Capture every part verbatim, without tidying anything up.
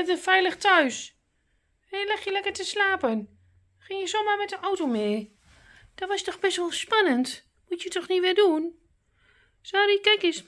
bent er veilig thuis. Hé, leg je lekker te slapen. Ging je zomaar met de auto mee? Dat was toch best wel spannend? Moet je toch niet weer doen? Sorry, kijk eens.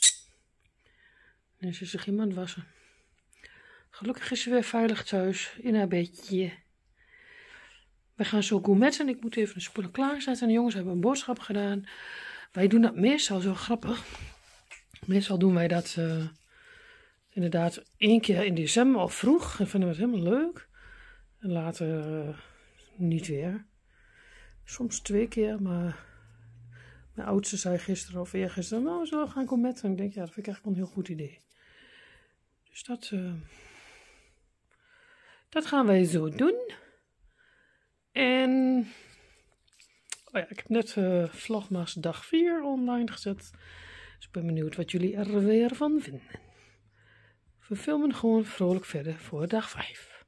Nee, ze zich iemand wassen. Gelukkig is ze weer veilig thuis in haar bedje. We gaan zo gourmetten. Ik moet even de spullen klaarzetten. De jongens hebben een boodschap gedaan. Wij doen dat meestal zo grappig. Meestal doen wij dat uh, inderdaad één keer in december of vroeg. En vinden we het helemaal leuk. En later uh, niet weer. Soms twee keer, maar mijn oudste zei gisteren of eergisteren, nou, we zullen gaan gourmetten. En ik denk, ja, dat vind ik eigenlijk wel een heel goed idee. Dus dat, uh, dat gaan wij zo doen. En oh ja, ik heb net uh, Vlogmas dag vier online gezet. Dus ik ben benieuwd wat jullie er weer van vinden. We filmen gewoon vrolijk verder voor dag vijf.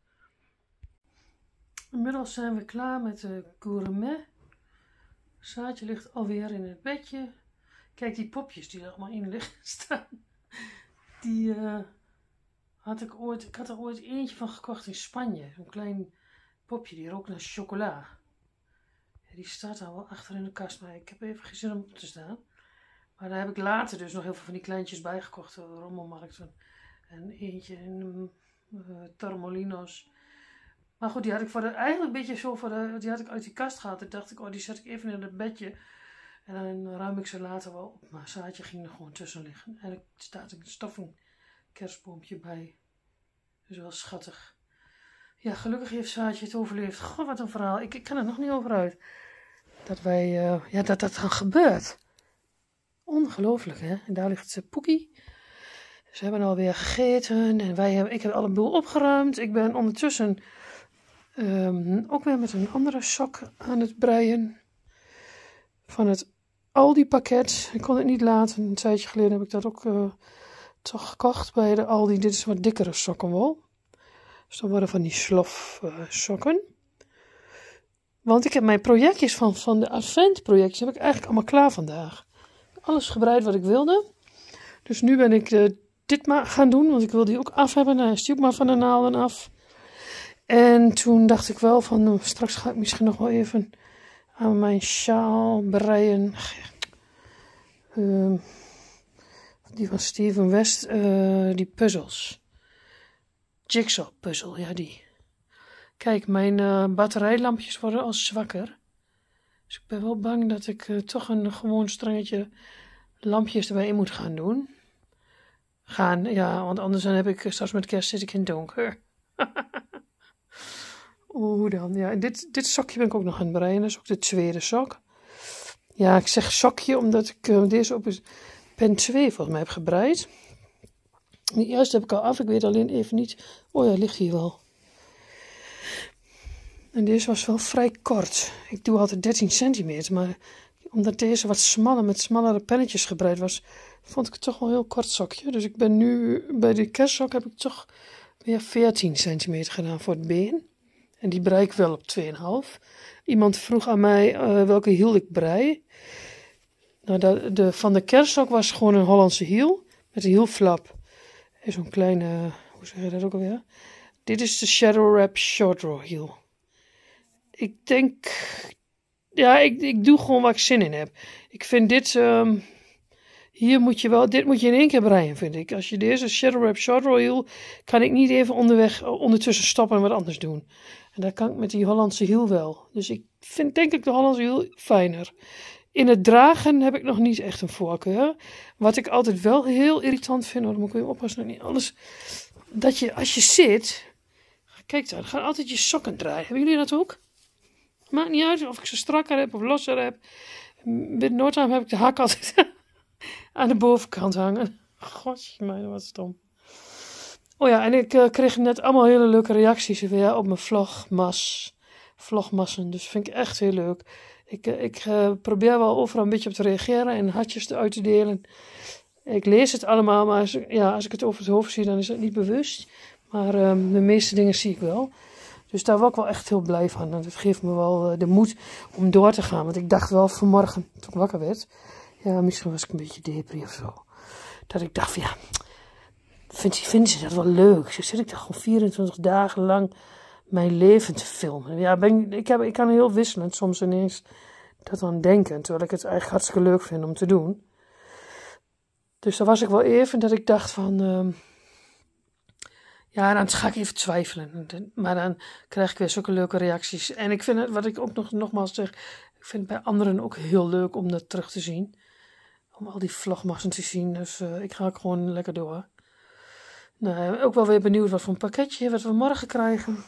Inmiddels zijn we klaar met de gourmet. Saartje ligt alweer in het bedje. Kijk, die popjes die er allemaal in liggen staan. Die uh, had ik ooit, ik had er ooit eentje van gekocht in Spanje. Zo'n klein popje, die rookt naar chocola. Ja, die staat al wel achter in de kast, maar ik heb even geen zin om op te staan. Maar daar heb ik later dus nog heel veel van die kleintjes bijgekocht. De rommelmarkt en, en eentje in uh, Torremolinos. Maar goed, die had ik voor de, eigenlijk een beetje zo voor de, die had ik uit die kast gehaald. Toen dacht ik, oh, die zet ik even in het bedje. En dan ruim ik ze later wel op. Maar Saartje ging er gewoon tussen liggen. En er staat een stoffen kerstboompje bij. Dus wel schattig. Ja, gelukkig heeft Saartje het overleefd. Goh, wat een verhaal. Ik, ik kan er nog niet over uit. Dat wij, uh, ja, dat dat dan gebeurt. Ongelooflijk, hè. En daar ligt ze Poekie. Ze hebben alweer gegeten. En wij hebben, ik heb alle boel opgeruimd. Ik ben ondertussen um, ook weer met een andere sok aan het breien. Van het Aldi pakket. Ik kon het niet laten. Een tijdje geleden heb ik dat ook uh, toch gekocht bij de Aldi. Dit is wat dikkere sokkenwol. Dus dan worden van die slof uh, sokken. Want ik heb mijn projectjes van, van de adventprojectjes heb ik eigenlijk allemaal klaar vandaag. Alles gebreid wat ik wilde. Dus nu ben ik uh, dit maar gaan doen. Want ik wil die ook af hebben. Nou, is die ook maar van de naalden af. En toen dacht ik wel van nou, straks ga ik misschien nog wel even aan mijn sjaal breien. Uh, die van Steven West. Uh, die puzzels. Jigsaw puzzel, ja die. Kijk, mijn uh, batterijlampjes worden al zwakker. Dus ik ben wel bang dat ik uh, toch een gewoon strengetje lampjes erbij in moet gaan doen. Gaan, ja, want anders dan heb ik uh, straks met kerst zit ik in het donker. Oeh dan, ja. En dit, dit sokje ben ik ook nog aan het breien. Dat is ook de tweede sok. Ja, ik zeg sokje omdat ik uh, deze op pen twee volgens mij heb gebreid. Die eerste heb ik al af, ik weet alleen even niet. Oh ja, ligt hier wel. En deze was wel vrij kort. Ik doe altijd dertien centimeter, maar omdat deze wat smaller met smallere pennetjes gebreid was, vond ik het toch wel een heel kort sokje. Dus ik ben nu, bij de kerstsok heb ik toch weer veertien centimeter gedaan voor het been. En die brei ik wel op twee komma vijf. Iemand vroeg aan mij uh, welke hiel ik brei. Nou, de, de, van de kerstsok was gewoon een Hollandse hiel met een hielflap. En zo'n kleine, hoe zeg je dat ook alweer? Dit is de Shadow Wrap Short Row hiel. Ik denk, ja, ik, ik doe gewoon waar ik zin in heb. Ik vind dit, um, hier moet je wel, dit moet je in één keer breien, vind ik. Als je deze Shadow Wrap Short Row hiel, kan ik niet even onderweg, ondertussen stoppen en wat anders doen. En dat kan ik met die Hollandse hiel wel. Dus ik vind denk ik de Hollandse hiel fijner. In het dragen heb ik nog niet echt een voorkeur. Wat ik altijd wel heel irritant vind, oh, dan moet ik even oppassen dat niet alles. Dat je als je zit, kijk dan, gaan altijd je sokken draaien. Hebben jullie dat ook? Maakt niet uit of ik ze strakker heb of losser heb. Binnen no time heb ik de hak altijd aan de bovenkant hangen. Godje, mij wat stom. Oh ja, en ik uh, kreeg net allemaal hele leuke reacties weer op mijn vlogmas. Vlogmassen, dus vind ik echt heel leuk. Ik, ik uh, probeer wel overal een beetje op te reageren en hartjes uit te delen. Ik lees het allemaal, maar als, ja, als ik het over het hoofd zie, dan is het niet bewust. Maar um, de meeste dingen zie ik wel. Dus daar word ik wel echt heel blij van. En dat geeft me wel uh, de moed om door te gaan. Want ik dacht wel vanmorgen, toen ik wakker werd, ja, misschien was ik een beetje depri of zo. Dat ik dacht van ja, vindt, vindt ze dat wel leuk. Zo zit ik daar gewoon vierentwintig dagen lang mijn leven te filmen. Ja, ben, ik, heb, ik kan heel wisselend soms ineens dat aan denken. Terwijl ik het eigenlijk hartstikke leuk vind om te doen. Dus daar was ik wel even dat ik dacht van... Uh, ja, dan ga ik even twijfelen. Maar dan krijg ik weer zulke leuke reacties. En ik vind het, wat ik ook nog, nogmaals zeg... Ik vind het bij anderen ook heel leuk om dat terug te zien. Om al die vlogmassen te zien. Dus uh, ik ga ook gewoon lekker door. Nou, ook wel weer benieuwd wat voor een pakketje wat we morgen krijgen.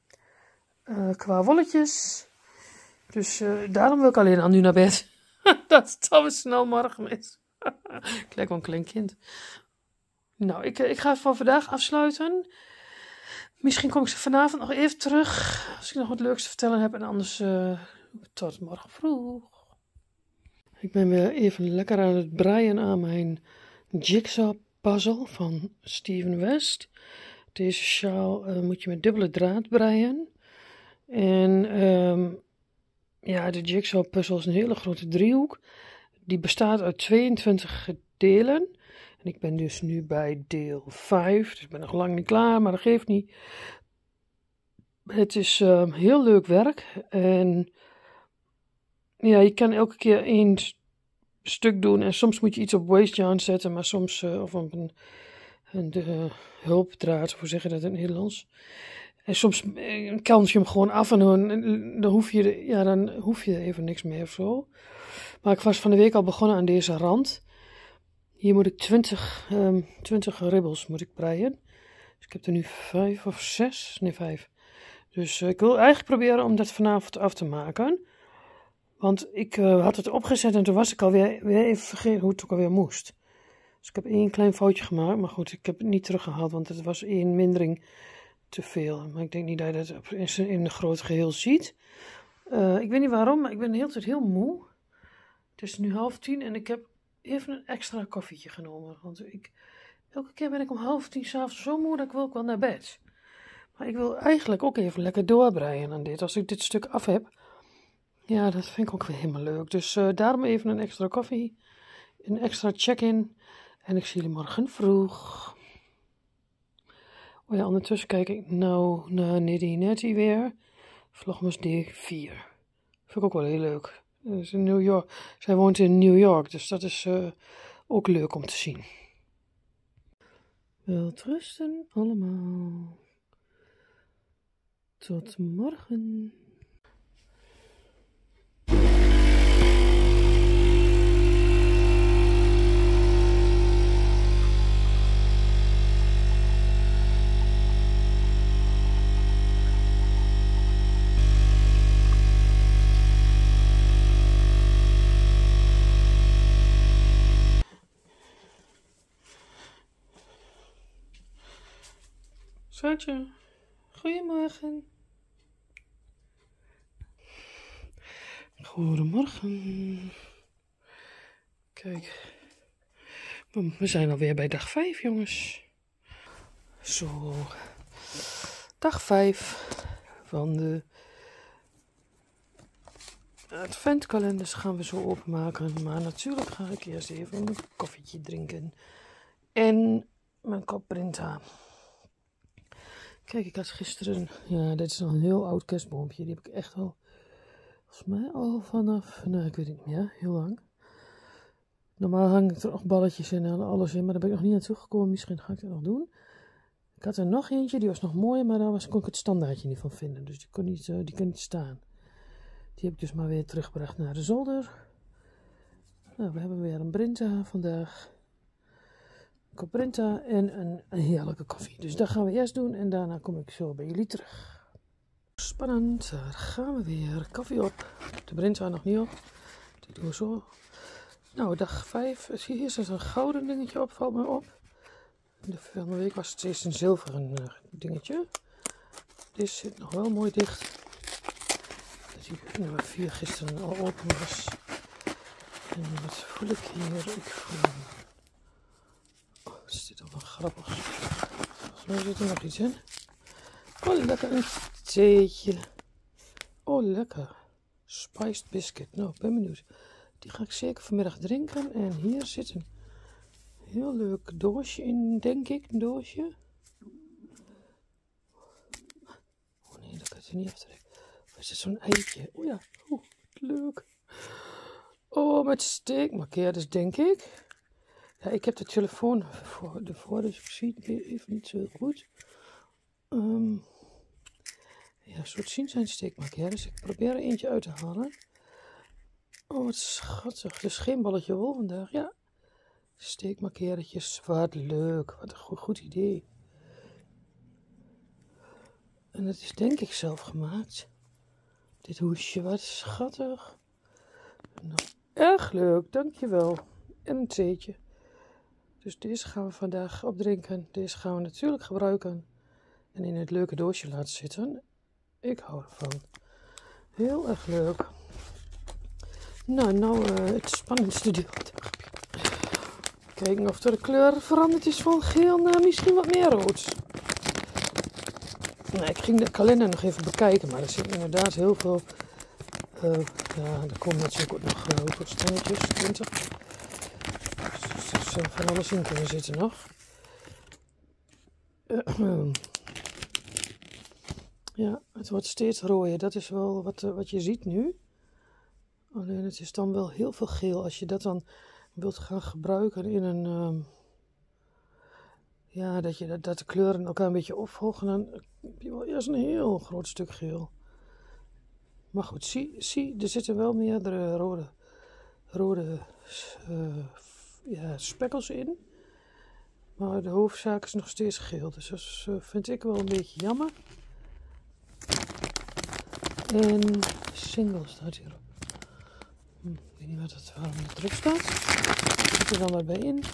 Uh, qua wolletjes. Dus uh, daarom wil ik alleen al nu naar bed. Dat het alweer snel morgen is. Ik lijk wel een klein kind. Nou, ik, ik ga voor vandaag afsluiten. Misschien kom ik ze vanavond nog even terug. Als ik nog wat leuks te vertellen heb. En anders uh, tot morgen vroeg. Ik ben weer even lekker aan het breien aan mijn jigsaw puzzle van Steven West. Deze sjaal uh, moet je met dubbele draad breien. En um, ja, de jigsaw puzzel is een hele grote driehoek. Die bestaat uit tweeëntwintig delen. En ik ben dus nu bij deel vijf. Dus ik ben nog lang niet klaar, maar dat geeft niet. Het is uh, heel leuk werk. En ja, je kan elke keer één stuk doen. En soms moet je iets op waste yarn zetten. Maar soms, uh, of op een, een de hulpdraad, hoe zeg je dat in het Nederlands. En soms uh, kant je hem gewoon af en dan, dan, hoef je, ja, dan hoef je even niks meer of zo. Maar ik was van de week al begonnen aan deze rand. Hier moet ik twintig, um, twintig ribbels moet ik breien. Dus ik heb er nu vijf of zes. Nee, vijf. Dus uh, ik wil eigenlijk proberen om dat vanavond af te maken. Want ik uh, had het opgezet en toen was ik alweer weer even vergeten hoe het ook alweer moest. Dus ik heb één klein foutje gemaakt. Maar goed, ik heb het niet teruggehaald, want het was één mindering te veel. Maar ik denk niet dat je dat in, in een groot geheel ziet. Uh, ik weet niet waarom, maar ik ben de hele tijd heel moe. Het is nu half tien en ik heb even een extra koffietje genomen. Want ik, elke keer ben ik om half tien 's avonds zo moe dat ik wil ook wel naar bed. Maar ik wil eigenlijk ook even lekker doorbreien aan dit. Als ik dit stuk af heb. Ja, dat vind ik ook weer helemaal leuk. Dus uh, daarom even een extra koffie. Een extra check-in. En ik zie jullie morgen vroeg. Oh ja, ondertussen kijk ik nou naar Niddy Netty weer. Vlogmas D vier. Vind ik ook wel heel leuk. Dat is in New York. Zij woont in New York, dus dat is uh, ook leuk om te zien. Wilt rusten allemaal. Tot morgen. Schatje, goedemorgen. Goedemorgen. Kijk, we zijn alweer bij dag vijf, jongens. Zo, dag vijf van de adventkalenders gaan we zo openmaken. Maar natuurlijk ga ik eerst even een koffietje drinken. En mijn kop Brinta. Kijk, ik had gisteren, ja, dit is nog een heel oud kerstboompje. Die heb ik echt al, volgens mij al vanaf, nou ik weet het niet meer, heel lang. Normaal hang ik er nog balletjes in en alles in, maar daar ben ik nog niet aan toegekomen. Misschien ga ik dat nog doen. Ik had er nog eentje, die was nog mooi, maar daar was, kon ik het standaardje niet van vinden. Dus die kon niet, uh, die kon niet staan. Die heb ik dus maar weer teruggebracht naar de zolder. Nou, we hebben weer een Brinta vandaag. Een Brinta en een, een heerlijke koffie. Dus dat gaan we eerst doen en daarna kom ik zo bij jullie terug. Spannend, daar gaan we weer. Koffie op. De Brinta nog niet op. Die doen we zo. Nou, dag vijf. Zie je, hier zit een gouden dingetje op, valt me op. De vorige week was het steeds een zilveren uh, dingetje. Dit zit nog wel mooi dicht. Dat die nummer vier gisteren al open was. En wat voel ik hier? Ik voel... Oh, er zit al wat grappigs. Volgens mij zit er nog iets in. Oh, lekker een theetje. Oh, lekker. Spiced biscuit. Nou, ik ben benieuwd. Die ga ik zeker vanmiddag drinken. En hier zit een heel leuk doosje in, denk ik. Een doosje. Oh nee, dat kan je niet aftrekken. Of is het zo'n eitje? Oh ja, oh, leuk. Oh, met steekmarkeerders, denk ik. Ja, ik heb de telefoon voor, ervoor, dus ik zie het even niet zo goed. Um, ja, zo te zien zijn steekmarkeerders. Ik probeer er eentje uit te halen. Oh, wat schattig. Dus geen balletje wol vandaag, ja. Steekmarkeertjes, wat leuk. Wat een goed, goed idee. En het is denk ik zelf gemaakt. Dit hoesje, wat schattig. Nou, erg leuk, dankjewel. En een theetje. Dus deze gaan we vandaag opdrinken. Deze gaan we natuurlijk gebruiken. En in het leuke doosje laten zitten. Ik hou ervan. Heel erg leuk. Nou, nou uh, het spannendste deel. Kijken of de kleur veranderd is van geel naar misschien wat meer rood. Nou, ik ging de kalender nog even bekijken, maar er zit inderdaad heel veel. Uh, ja, er komen natuurlijk ook nog uh, hoeveel stangetjes, twintig. Dus er zou van alles in kunnen zitten nog. Uh, ja, het wordt steeds rooier. Dat is wel wat, uh, wat je ziet nu. Alleen het is dan wel heel veel geel. Als je dat dan wilt gaan gebruiken in een... Uh, ja, dat, je, dat, dat de kleuren elkaar een beetje opvolgen, dan heb je wel eerst een heel groot stuk geel. Maar goed, zie, zie er zitten wel meerdere rode, rode uh, ja, spekkels in. Maar de hoofdzaak is nog steeds geel. Dus dat is, uh, vind ik wel een beetje jammer. En single staat hierop. Hm, ik weet niet wat het, waarom het erop staat. Zit er dan wat bij in?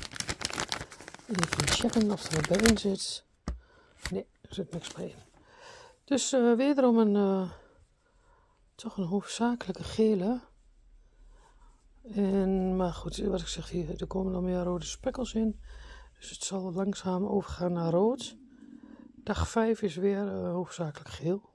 Even checken of er wat bij in zit. Nee, er zit niks bij in. Dus uh, wederom een... Uh, toch een hoofdzakelijke gele. En, maar goed, wat ik zeg hier, er komen dan meer rode spekkels in. Dus het zal langzaam overgaan naar rood. Dag vijf is weer uh, hoofdzakelijk geel.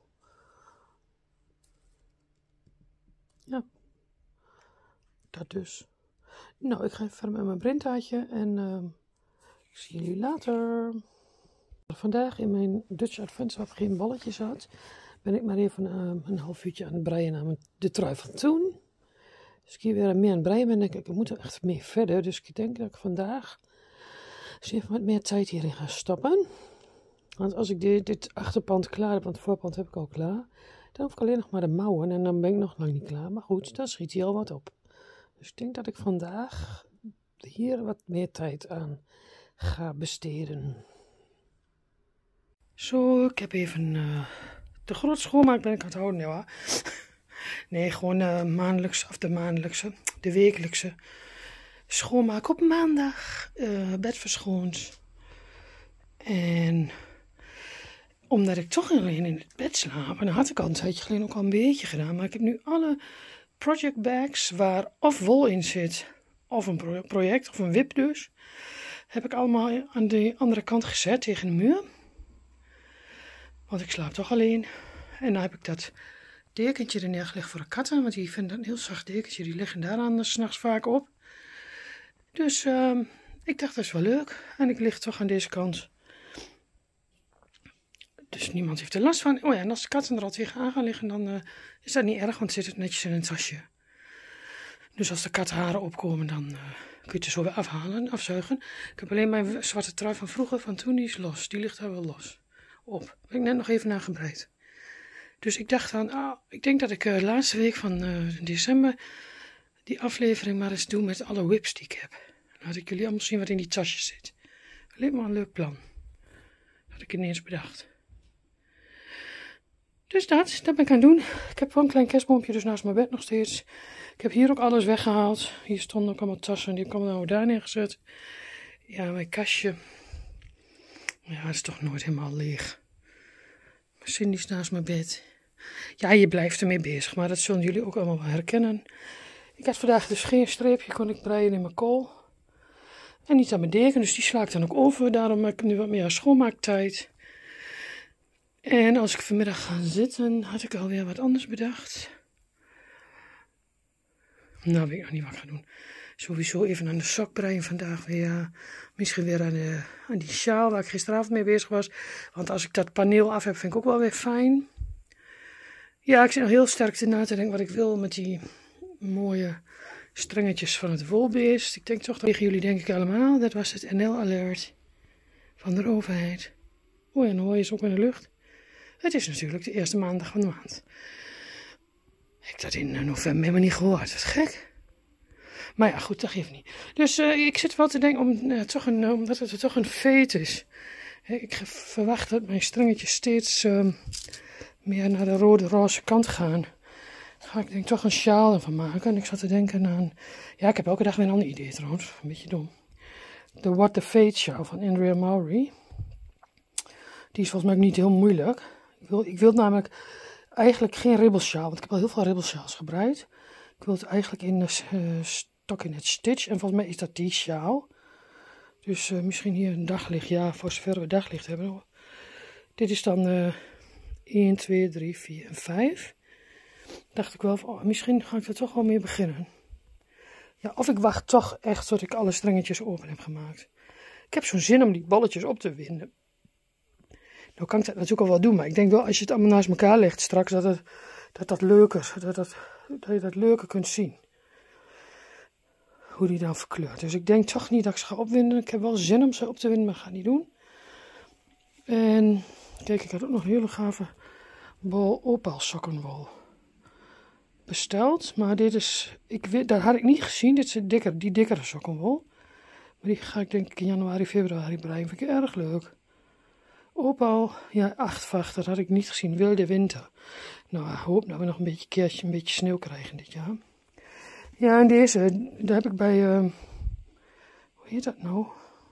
Ja. Dat dus. Nou, ik ga even verder met mijn printaatje en uh, ik zie jullie later. Vandaag in mijn Dutch Adventswap geen balletjes had, ben ik maar even uh, een half uurtje aan het breien aan de trui van toen. Dus ik hier weer meer aan het breien ben, denk ik, ik moet er echt mee verder. Dus ik denk dat ik vandaag eens even wat meer tijd hierin ga stoppen. Want als ik dit, dit achterpand klaar heb, want het voorpand heb ik al klaar, dan hoef ik alleen nog maar de mouwen en dan ben ik nog lang niet klaar. Maar goed, dan schiet hier al wat op. Dus ik denk dat ik vandaag hier wat meer tijd aan ga besteden. Zo, ik heb even uh, de grot schoonmaak ben ik aan het houden, ja. Nee, gewoon uh, maandelijks, of de maandelijkse, de wekelijkse schoonmaak op maandag. Uh, bed verschoond. En omdat ik toch alleen in het bed slaap, en dat had ik al een tijdje geleden ook al een beetje gedaan, maar ik heb nu alle project bags waar of wol in zit, of een project, of een wip dus, heb ik allemaal aan de andere kant gezet tegen de muur. Want ik slaap toch alleen. En dan heb ik dat dekentje er neergelegd voor de katten. Want die vinden een heel zacht dekentje. Die liggen daar dan 's nachts vaak op. Dus uh, ik dacht dat is wel leuk. En ik lig toch aan deze kant. Dus niemand heeft er last van. Oh ja, en als de katten er al tegenaan gaan liggen, dan uh, is dat niet erg. Want zit het netjes in een tasje. Dus als de kattenharen opkomen, dan uh, kun je het er zo weer afhalen, afzuigen. Ik heb alleen mijn zwarte trui van vroeger, van toen, die is los. Die ligt daar wel los op. Daar heb ik net nog even nagebreid. Dus ik dacht dan, ah, ik denk dat ik de uh, laatste week van uh, december die aflevering maar eens doe met alle whips die ik heb. Dan laat ik jullie allemaal zien wat in die tasjes zit. Alleen maar een leuk plan. Dat had ik ineens bedacht. Dus dat, dat ben ik aan het doen. Ik heb wel een klein kerstboompje dus naast mijn bed nog steeds. Ik heb hier ook alles weggehaald. Hier stonden ook allemaal tassen, die heb ik allemaal nou daar neergezet. Ja, mijn kastje. Ja, het is toch nooit helemaal leeg. Cindy is naast mijn bed. Ja, je blijft ermee bezig, maar dat zullen jullie ook allemaal wel herkennen. Ik had vandaag dus geen streepje, kon ik breien in mijn kool. En niet aan mijn deken, dus die sla ik dan ook over. Daarom heb ik nu wat meer schoonmaaktijd. En als ik vanmiddag ga zitten, had ik alweer wat anders bedacht. Nou, weet ik nog niet wat ik ga doen. Sowieso even aan de sok breien vandaag weer. Misschien weer aan, de, aan die sjaal waar ik gisteravond mee bezig was. Want als ik dat paneel af heb, vind ik ook wel weer fijn. Ja, ik zit nog heel sterk te na te denken wat ik wil met die mooie strengetjes van het wolbeest. Ik denk toch tegen jullie, denk ik allemaal. Dat was het N L-alert van de overheid. Oh ja, en dan hoor je ze ook in de lucht. Het is natuurlijk de eerste maandag van de maand. Ik heb dat in november helemaal niet gehoord. Dat is gek. Maar ja, goed, dat geeft niet. Dus uh, ik zit wel te denken, om, uh, toch een, uh, omdat het toch een feit is. He, ik verwacht dat mijn strengetjes steeds uh, meer naar de rode-roze kant gaan. Daar ga ik denk toch een sjaal van maken. En ik zat te denken aan... Ja, ik heb elke dag weer een ander idee trouwens. Een beetje dom. De What the Fate sjaal van Andrea Mowry. Die is volgens mij niet heel moeilijk. Ik wil, ik wil namelijk eigenlijk geen ribbelsjaal. Want ik heb al heel veel ribbelsjaals gebreid. Ik wil het eigenlijk in de uh, stok in het stitch. En volgens mij is dat die sjaal. Dus uh, misschien hier een daglicht. Ja, voor zover we daglicht hebben. Dit is dan uh, één, twee, drie, vier en vijf. Dacht ik wel van, oh, misschien ga ik er toch wel mee beginnen. Ja, of ik wacht toch echt tot ik alle strengetjes open heb gemaakt. Ik heb zo'n zin om die bolletjes op te winden. Nou kan ik dat natuurlijk al wel doen, maar ik denk wel als je het allemaal naast elkaar legt straks dat het, dat, dat leuker, dat, dat, dat je dat leuker kunt zien. Hoe die dan verkleurt. Dus ik denk toch niet dat ik ze ga opwinden. Ik heb wel zin om ze op te winden, maar ik ga het niet doen. En kijk, ik had ook nog een hele gave bol opalsokkenwol besteld. Maar dit is, ik weet, dat had ik niet gezien. Dit is dikker, die dikkere sokkenwol. Maar die ga ik denk ik in januari, februari breien. Vind ik erg leuk. Opal, ja, achtvacht, dat had ik niet gezien. Wilde winter. Nou, ik hoop dat we nog een beetje keertje, een beetje sneeuw krijgen dit jaar. Ja, en deze, daar heb ik bij, uh, hoe heet dat nou?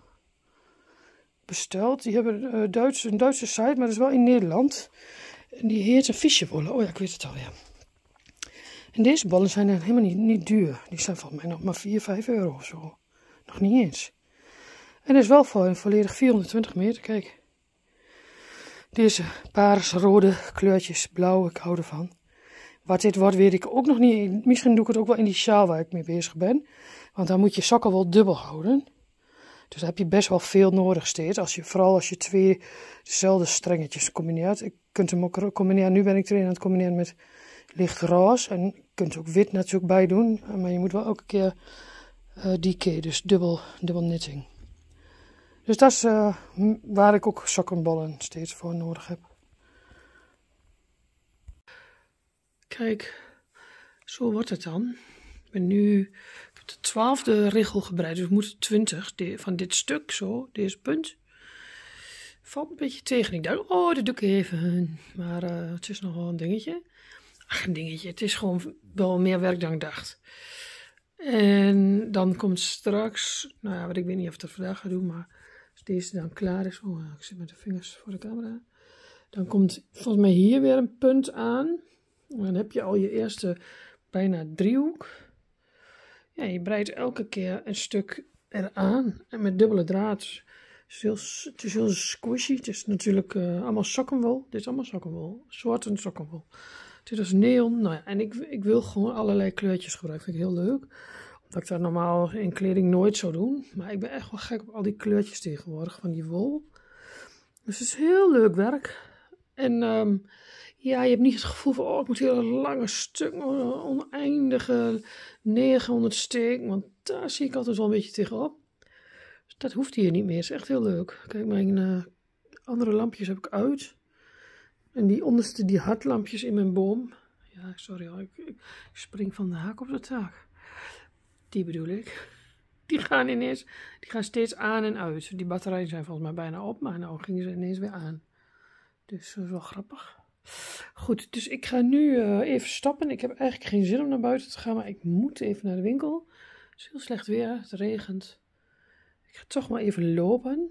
Besteld. Die hebben uh, Duits, een Duitse site, maar dat is wel in Nederland. En die heet een visjebollen. Oh ja, ik weet het al, ja. En deze bollen zijn helemaal niet, niet duur. Die zijn volgens mij nog maar vier, vijf euro of zo. Nog niet eens. En dat is wel voor een volledig vierhonderdtwintig meter, kijk. Deze paars-rode kleurtjes, blauw, ik hou ervan. Wat dit wordt weet ik ook nog niet. Misschien doe ik het ook wel in die sjaal waar ik mee bezig ben. Want dan moet je sokken wel dubbel houden. Dus daar heb je best wel veel nodig steeds. Als je, vooral als je twee dezelfde strengetjes combineert. Je kunt hem ook combineren. Nu ben ik erin aan het combineren met licht roze. En je kunt er ook wit natuurlijk bij doen. Maar je moet wel elke keer uh, die keer. Dus dubbel, dubbel knitting. Dus dat is uh, waar ik ook sokkenbollen steeds voor nodig heb. Kijk, zo wordt het dan. Ik ben nu ik heb de twaalfde richel gebreid, dus ik moet twintig van dit stuk, zo, deze punt. Valt een beetje tegen. Ik dacht, oh, dat doe ik even. Maar uh, het is nog wel een dingetje. Ach, een dingetje. Het is gewoon wel meer werk dan ik dacht. En dan komt straks, nou ja, wat ik weet niet of ik dat vandaag ga doen, maar als deze dan klaar is. Oh, ik zit met de vingers voor de camera. Dan komt volgens mij hier weer een punt aan. Dan heb je al je eerste bijna driehoek. Ja, je breidt elke keer een stuk eraan. En met dubbele draad. Het is heel, het is heel squishy. Het is natuurlijk uh, allemaal sokkenwol. Dit is allemaal sokkenwol. Zwarte sokkenwol. Dit is neon. Nou ja, en ik, ik wil gewoon allerlei kleurtjes gebruiken. Vind ik heel leuk. Omdat ik dat normaal in kleding nooit zou doen. Maar ik ben echt wel gek op al die kleurtjes tegenwoordig van die wol. Dus het is heel leuk werk. En um, ja, je hebt niet het gevoel van, oh, ik moet hele lange stukken, oneindige negenhonderd steken. Want daar zie ik altijd wel een beetje tegenop. Dus dat hoeft hier niet meer. Het is echt heel leuk. Kijk, mijn uh, andere lampjes heb ik uit. En die onderste, die hartlampjes in mijn boom. Ja, sorry hoor, ik, ik spring van de haak op de taak. Die bedoel ik. Die gaan ineens, die gaan steeds aan en uit. Die batterijen zijn volgens mij bijna op, maar nou gingen ze ineens weer aan. Dus dat is wel grappig. Goed, dus ik ga nu uh, even stappen. Ik heb eigenlijk geen zin om naar buiten te gaan, maar ik moet even naar de winkel. Het is heel slecht weer, het regent. Ik ga toch maar even lopen.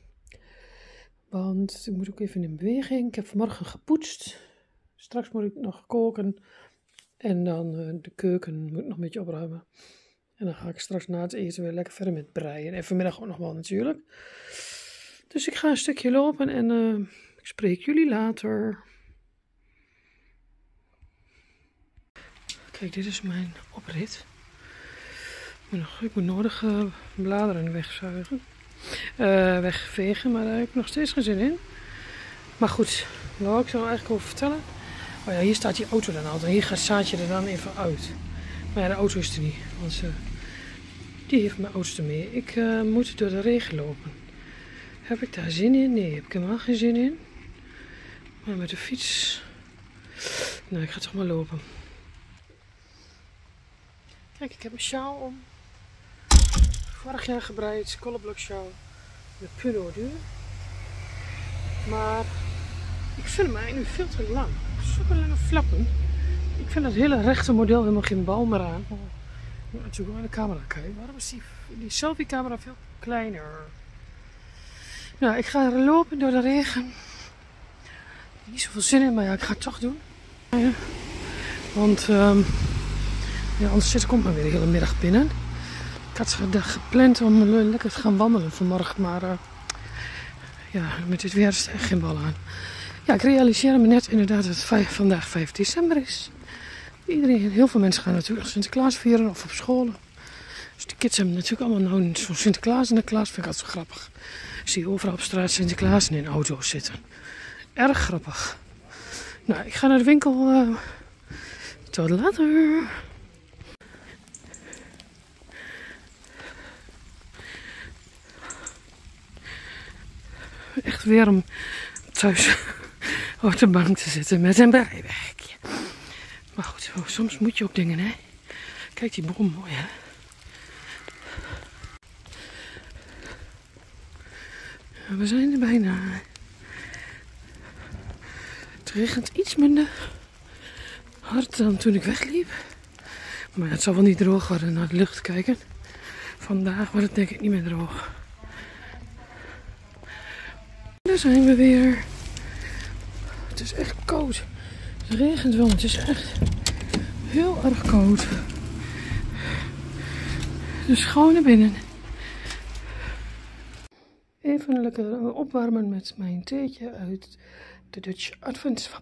Want ik moet ook even in beweging. Ik heb vanmorgen gepoetst. Straks moet ik nog koken. En dan uh, de keuken moet ik nog een beetje opruimen. En dan ga ik straks na het eten weer lekker verder met breien. En vanmiddag ook nog wel natuurlijk. Dus ik ga een stukje lopen en uh, ik spreek jullie later. Kijk, dit is mijn oprit. moet nog, ik moet nodige bladeren wegzuigen. Uh, wegvegen, maar daar heb ik nog steeds geen zin in. Maar goed, daar wil ik zo eigenlijk over vertellen. Oh ja, hier staat die auto dan altijd. Hier gaat Saartje er dan even uit. Maar ja, de auto is er niet. Want uh, die heeft mijn oudste mee. Ik uh, moet door de regen lopen. Heb ik daar zin in? Nee, heb ik helemaal geen zin in. Maar met de fiets... Nou, ik ga toch maar lopen. Kijk, ik heb een sjaal om. Vorig jaar gebreid, kolleblok sjaal. Met puno duur. Maar ik vind hem eigenlijk nu veel te lang. Zulke lange flappen. Ik vind dat hele rechte model helemaal geen bal meer aan. Oh, ik moet natuurlijk wel naar de camera kijken. Waarom is die, die selfie camera veel kleiner? Nou, ik ga lopen door de regen. Niet zoveel zin in, maar ja, ik ga het toch doen. Ja. Want um, ja, anders zit ik ook maar weer de hele middag binnen. Ik had gepland om lekker te gaan wandelen vanmorgen, maar uh, ja, met dit weer is er echt geen bal aan. Ja, ik realiseerde me net inderdaad dat het vijf, vandaag vijf december is. Iedereen, heel veel mensen gaan natuurlijk Sinterklaas vieren of op scholen. Dus die kids hebben natuurlijk allemaal nou zo'n Sinterklaas in de klas. Vind ik altijd zo grappig. Ik zie overal op straat Sinterklaas in auto's zitten. Erg grappig. Nou, ik ga naar de winkel. Uh, tot later. Echt weer om thuis op de bank te zitten met een breiwerkje. Maar goed, soms moet je ook dingen, hè. Kijk die boom, mooi, hè. Ja, we zijn er bijna. Het regent iets minder hard dan toen ik wegliep. Maar het zal wel niet droog worden naar de lucht kijken. Vandaag wordt het denk ik niet meer droog. Daar zijn we weer. Het is echt koud. Het regent wel, het is echt heel erg koud. Dus gewoon naar binnen. Even lekker opwarmen met mijn theetje uit de Dutch Adventswap.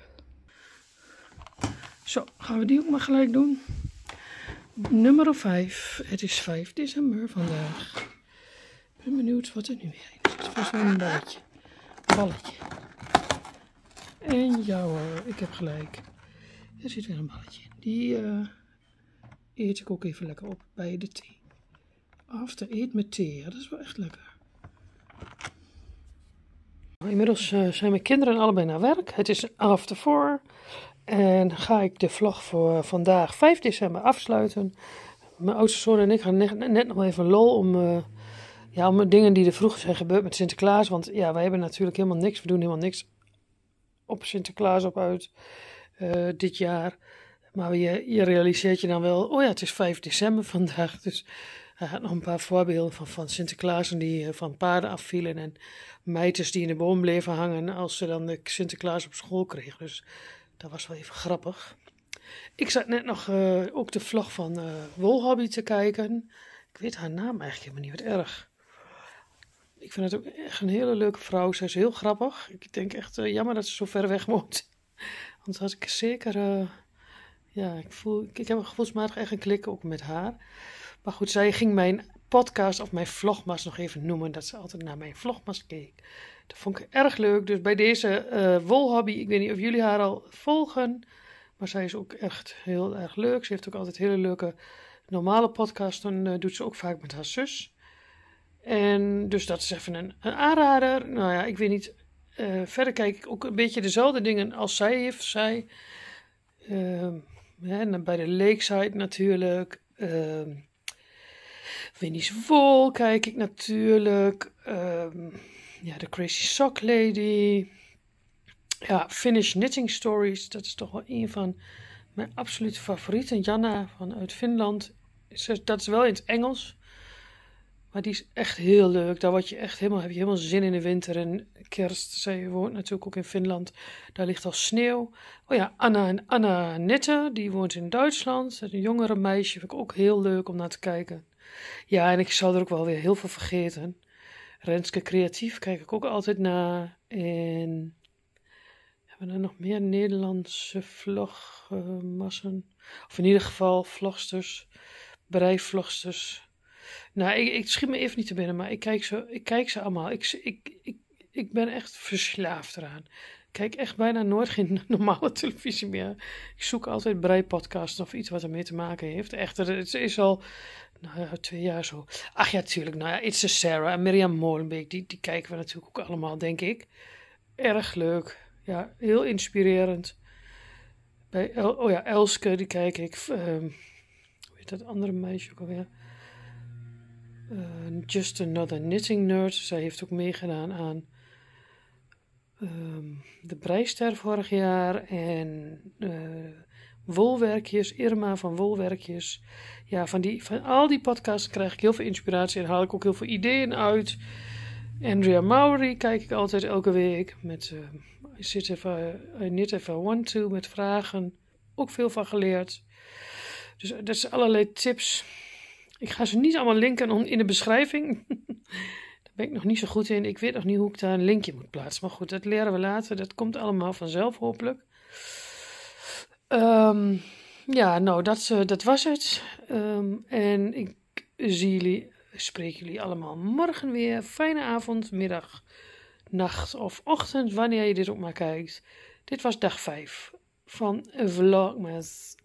Zo, gaan we die ook maar gelijk doen. Nummer vijf. Het is vijf december vandaag. Ik ben benieuwd wat er nu weer in is. Het is zo'n balletje. Balletje. En ja hoor, ik heb gelijk. Er zit weer een balletje. Die uh, eet ik ook even lekker op bij de thee. After eat met thee. Ja, dat is wel echt lekker. Inmiddels uh, zijn mijn kinderen allebei naar werk. Het is after four. En ga ik de vlog voor vandaag vijf december afsluiten. Mijn oudste zoon en ik gaan net, net nog even lol om, uh, ja, om dingen die er vroeger zijn gebeurd met Sinterklaas. Want ja, wij hebben natuurlijk helemaal niks. We doen helemaal niks op Sinterklaas op uit uh, dit jaar. Maar je, je realiseert je dan wel, oh ja, het is vijf december vandaag. Dus hij had nog een paar voorbeelden van, van Sinterklaasen die uh, van paarden afvielen. En meisjes die in de boom bleven hangen als ze dan de Sinterklaas op school kregen. Dus dat was wel even grappig. Ik zat net nog uh, ook de vlog van uh, Wolhobby te kijken. Ik weet haar naam eigenlijk helemaal niet, wat erg. Ik vind het ook echt een hele leuke vrouw. Ze is heel grappig. Ik denk echt uh, jammer dat ze zo ver weg woont. Anders had ik zeker... Uh, ja, ik, voel, ik, ik heb gevoelsmatig echt een klik ook met haar. Maar goed, zij ging mijn podcast of mijn vlogmas nog even noemen. Dat ze altijd naar mijn vlogmas keek. Dat vond ik erg leuk. Dus bij deze uh, Wolhobby, ik weet niet of jullie haar al volgen. Maar zij is ook echt heel erg leuk. Ze heeft ook altijd hele leuke normale podcasts. Dan uh, doet ze ook vaak met haar zus. En dus dat is even een, een aanrader. Nou ja, ik weet niet. Uh, verder kijk ik ook een beetje dezelfde dingen als zij heeft. Zij. Uh, ja, bij de Lakeside natuurlijk. Uh, Winnie's Wol kijk ik natuurlijk. Uh, ja, de Crazy Sock Lady. Ja, Finnish Knitting Stories. Dat is toch wel een van mijn absolute favorieten. Janna vanuit Finland. Dat is wel in het Engels. Maar die is echt heel leuk. Daar word je echt helemaal, heb je helemaal zin in de winter en kerst. Zij woont natuurlijk ook in Finland. Daar ligt al sneeuw. Oh ja, Anna, Anna Nitte, die woont in Duitsland. Dat is een jongere meisje. Vind ik ook heel leuk om naar te kijken. Ja, en ik zal er ook wel weer heel veel vergeten. Renske Creatief kijk ik ook altijd naar. En hebben we er nog meer Nederlandse vlogmassen? Of in ieder geval vlogsters. breivlogsters. Nou, ik, ik schiet me even niet te binnen, maar ik kijk ze, ik kijk ze allemaal. Ik, ik, ik, ik ben echt verslaafd eraan. Ik kijk echt bijna nooit geen normale televisie meer. Ik zoek altijd breipodcasts of iets wat ermee te maken heeft. Echt, het is al nou ja, twee jaar zo. Ach ja, tuurlijk. Nou ja, It's a Sarah en Mirjam Molenbeek, die, die kijken we natuurlijk ook allemaal, denk ik. Erg leuk. Ja, heel inspirerend. Bij El, oh ja, Elske, die kijk ik. Um, hoe heet dat andere meisje ook alweer? Uh, Just Another Knitting Nerd. Zij heeft ook meegedaan aan um, de Breister vorig jaar. En uh, Wolwerkjes, Irma van Wolwerkjes. Ja, van, die, van al die podcasts krijg ik heel veel inspiratie en haal ik ook heel veel ideeën uit. Andrea Mowry kijk ik altijd elke week. Met uh, I, sit if I, I knit if I want to, met vragen. Ook veel van geleerd. Dus dat zijn allerlei tips. Ik ga ze niet allemaal linken in de beschrijving. Daar ben ik nog niet zo goed in. Ik weet nog niet hoe ik daar een linkje moet plaatsen. Maar goed, dat leren we later. Dat komt allemaal vanzelf hopelijk. Um, ja, nou, dat, uh, dat was het. Um, en ik zie jullie, spreek jullie allemaal morgen weer. Fijne avond, middag, nacht of ochtend, wanneer je dit ook maar kijkt. Dit was dag vijf van Vlogmas.